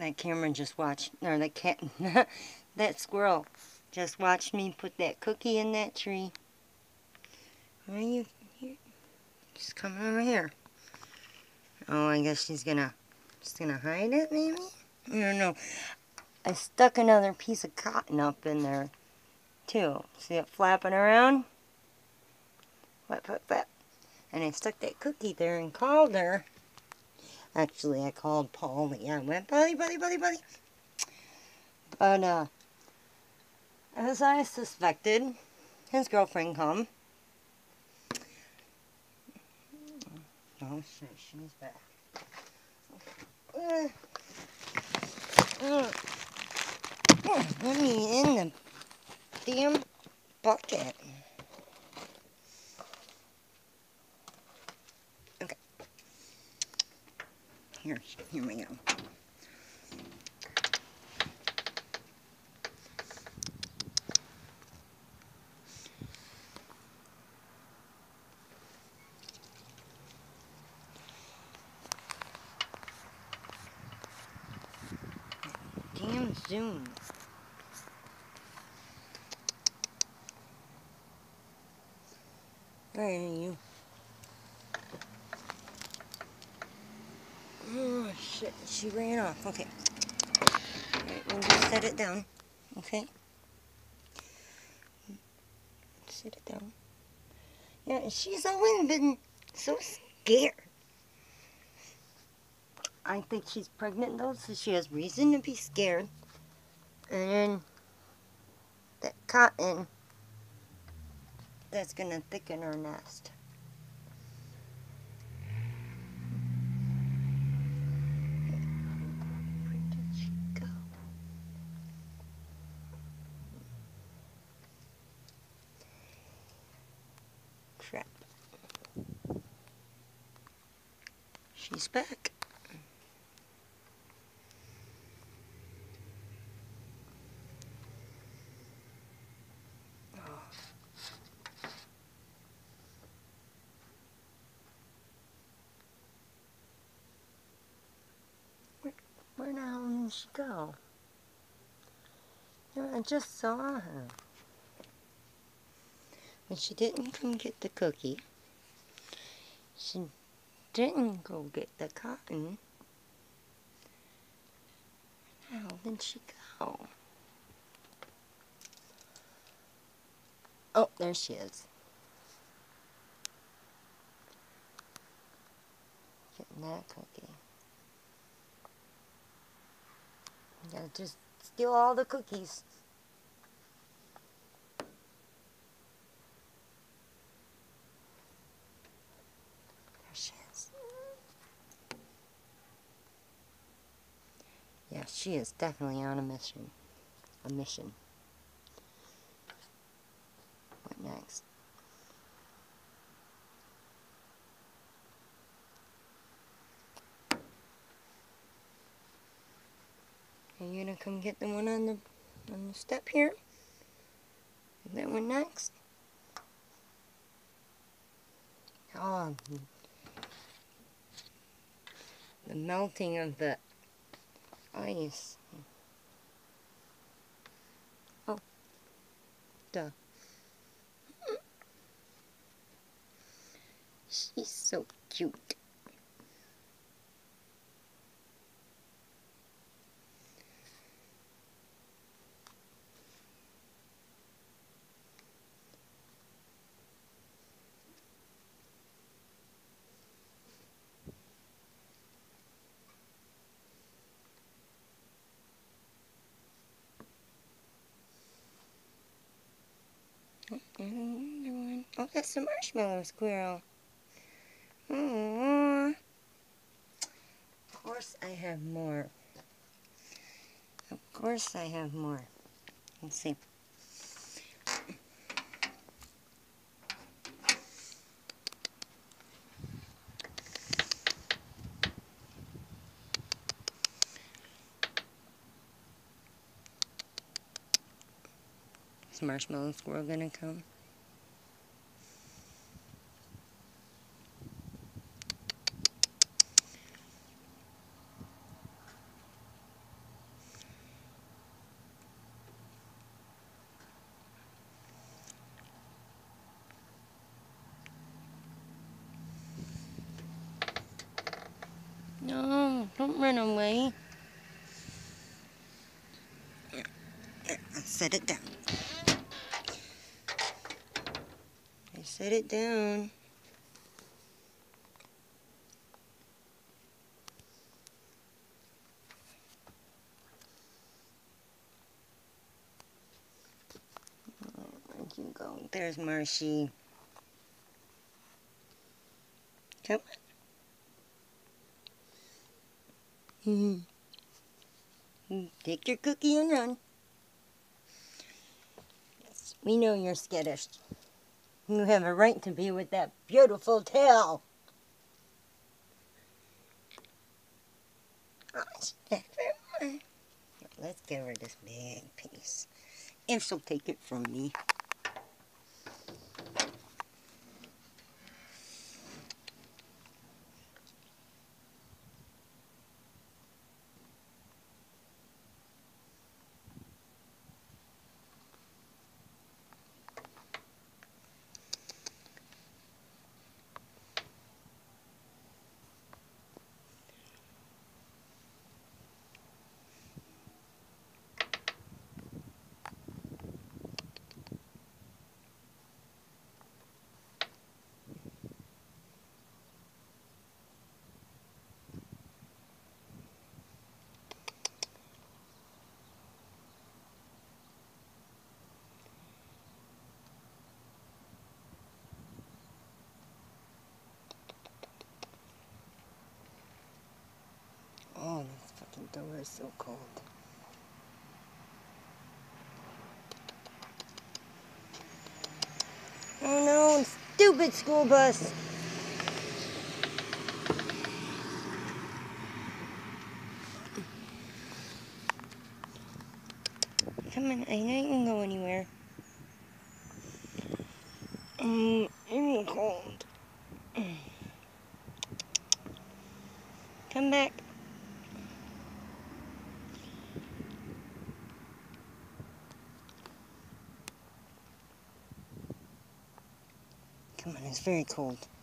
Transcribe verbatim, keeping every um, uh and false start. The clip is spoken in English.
That camera just watched, or the cat, that squirrel just watched me put that cookie in that tree. Where are you? She's coming over here. Oh, I guess she's gonna, she's gonna hide it, maybe? I don't know. I stuck another piece of cotton up in there, too. See it flapping around? Flap, flap, flap. And I stuck that cookie there and called her. Actually, I called Polly. I went, Polly, Polly, Polly, Polly. But, uh, as I suspected, his girlfriend come. Oh, shit, she's back. Uh, uh, uh, let me in the damn bucket. Okay. Here, here we go. Damn Zoom. Where are you? Oh, shit. She ran off. Okay. Alright, we'll just set it down. Okay? Set it down. Yeah, she's always been so scared. I think she's pregnant, though, so she has reason to be scared. And then that cotton, that's going to thicken her nest. Where did she go? Crap. She's back. Oh. Where, where the hell did she go? Yeah, I just saw her. But she didn't come get the cookie. She didn't go get the cotton. Where the hell did she go? Oh, there she is. Getting that cookie. You gotta just steal all the cookies. There she is. Yeah, she is definitely on a mission. A mission. What next? Are you gonna come get the one on the on the step here? Is that one next? Oh, the melting of the ice. Oh, duh. She's so cute. Oh, that's the marshmallow squirrel. Aww. Of course I have more. Of course I have more. Let's see. Is Marshmallow Squirrel gonna come? Don't run away. I'll set it down. I set it down. Where'd you go? There's Marshy. Come on. Take your cookie and run. We know you're skittish. You have a right to be with that beautiful tail. Let's give her this big piece. And she'll take it from me. Oh, this fucking door is so cold. Oh no, stupid school bus! Come on, I know you can go anywhere. Um, I'm cold. Come back. Come on, it's very cold.